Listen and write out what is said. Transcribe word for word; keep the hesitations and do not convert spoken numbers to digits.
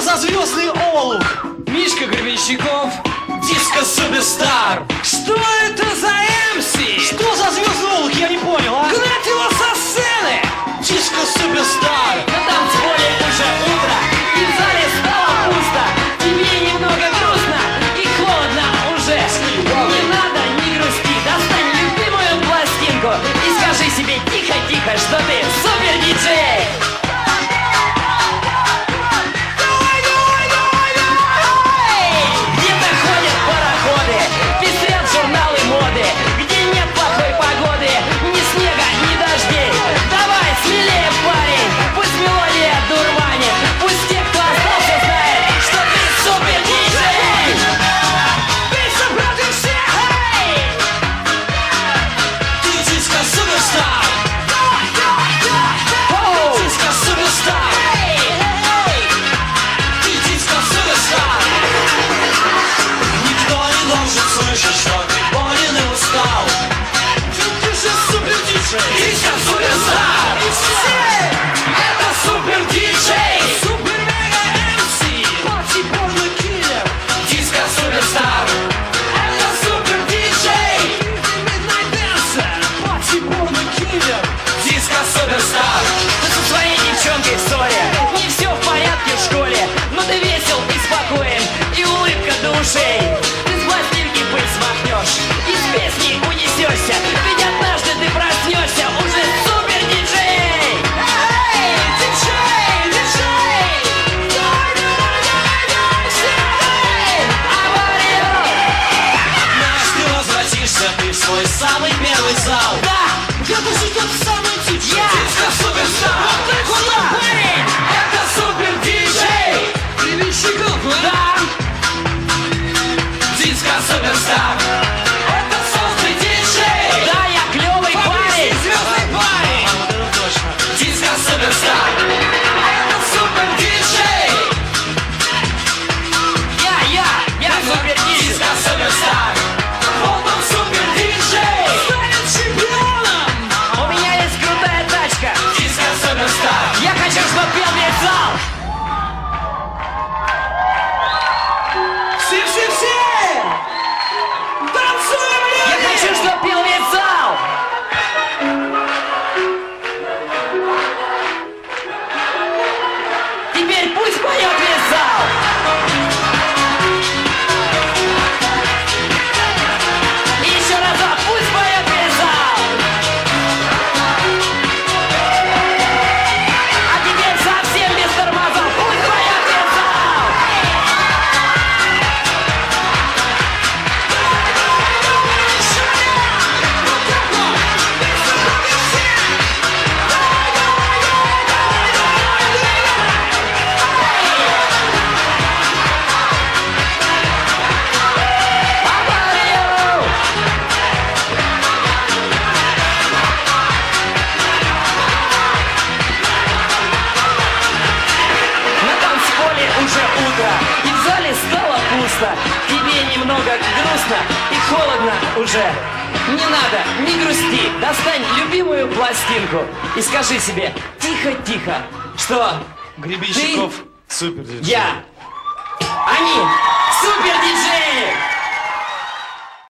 за звездный олух? Мишка Гребенщиков. Диско Суперстар. Что это за эм си? Что за звездный олух? Я не понял, а? Гнать его со сцены! Диско Суперстар. На танцполе уже утро, и в зале стало пусто. Тебе немного грустно и холодно уже. Не надо, не грусти, достань любимую пластинку и скажи себе тихо-тихо, что ты супер-диджей. Диско Суперстар! Это супер-диджей! Супер-мега-эм си! Пати-порно-киллер! Диско Суперстар! Это супер-диджей! Миднайт-дэнсер! Пати-порно-киллер! Диско Суперстар! Ты со своей девчонкой в ссоре, не все в порядке в школе, но ты весел и спокоен, и улыбка до ушей. Ты с пластинки пыль смахнешь, из песни унесешься, ведь однажды ты проснешься уже супер-диджей! Эй, диджей, диджей! Наш ты возвратишься, ты в свой самый первый зал. Да! Где-то ждет самый диджей! Я! Диско Суперстар! Вот так вот, парень! Это супер-диджей! Гребенщиков, Да! Диско Суперстар! Это супер-диджей! Да, я клевый парень! Звездный парень! Вот это точно! Диско Суперстар! Это супер-диджей! Я, я, я супер-диджей! Диско Суперстар! Вот он супер-диджей! Станет чемпионом! У меня есть крутая тачка! Диско Суперстар! Я хочу, чтобы пел весь зал! Все-все-все! Танцуем, Я люди! хочу, чтобы пел весь зал! Теперь пусть поет весь зал! И еще разок, пусть поет весь зал! А теперь совсем без тормозов, пусть поет весь зал! На танцполе уже утро, и в зале стало пусто. Тебе немного грустно и холодно уже. Не надо, не грусти, достань любимую пластинку и скажи себе тихо-тихо, что Гребенщиков, супер-диджей! я, они супер-диджеи!